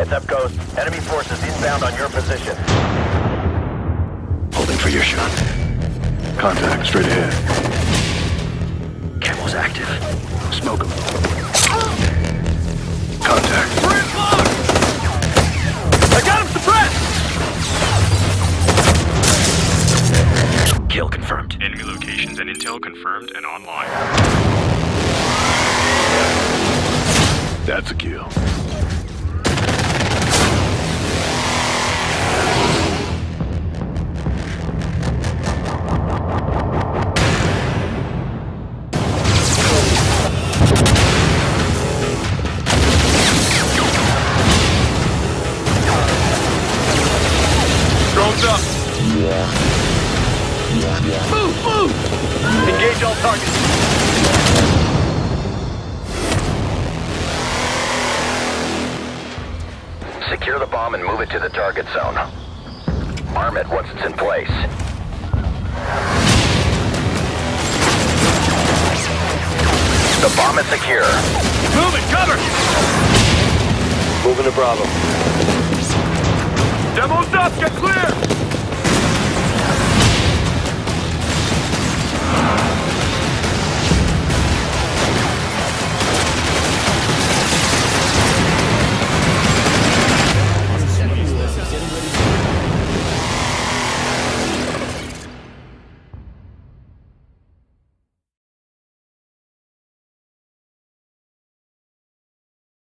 Heads up, Ghost. Enemy forces inbound on your position. Holding for your shot. Contact, straight ahead. Camo's active. Smoke him. Contact. I got him suppressed! Kill confirmed. Enemy locations and intel confirmed and online. That's a kill. Drones up! Move! Move! Engage all targets! Secure the bomb and move it to the target zone. Arm it once it's in place. The bomb is secure. Move it! Cover! Moving to Bravo. Demo's up! Get clear!